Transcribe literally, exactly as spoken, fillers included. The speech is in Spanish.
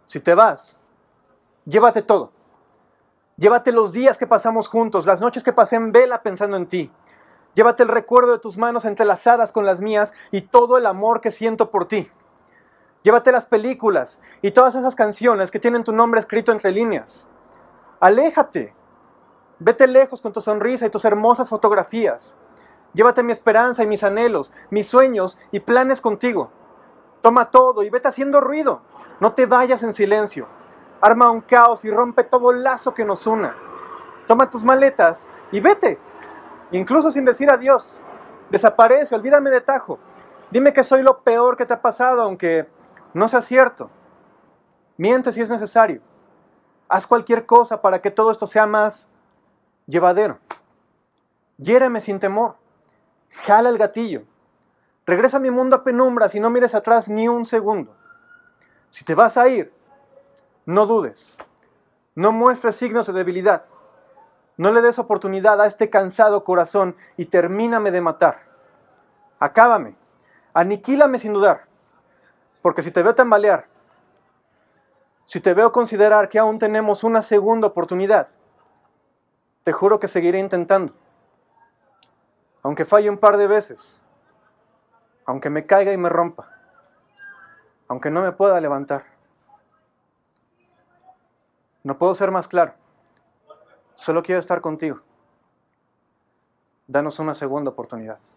Si te vas, llévate todo. Llévate los días que pasamos juntos, las noches que pasé en vela pensando en ti. Llévate el recuerdo de tus manos entrelazadas con las mías y todo el amor que siento por ti. Llévate las películas y todas esas canciones que tienen tu nombre escrito entre líneas. Aléjate. Vete lejos con tu sonrisa y tus hermosas fotografías. Llévate mi esperanza y mis anhelos, mis sueños y planes contigo. Toma todo y vete haciendo ruido. No te vayas en silencio. Arma un caos y rompe todo el lazo que nos una. Toma tus maletas y vete. Incluso sin decir adiós. Desaparece, olvídame de tajo. Dime que soy lo peor que te ha pasado, aunque no sea cierto. Miente si es necesario. Haz cualquier cosa para que todo esto sea más llevadero. Hiéreme sin temor. Jala el gatillo. Regresa a mi mundo a penumbras y no mires atrás ni un segundo. Si te vas a ir, no dudes. No muestres signos de debilidad. No le des oportunidad a este cansado corazón y termíname de matar. Acábame. Aniquílame sin dudar. Porque si te veo tambalear, si te veo considerar que aún tenemos una segunda oportunidad, te juro que seguiré intentando. Aunque falle un par de veces, aunque me caiga y me rompa, aunque no me pueda levantar. No puedo ser más claro. Solo quiero estar contigo. Danos una segunda oportunidad.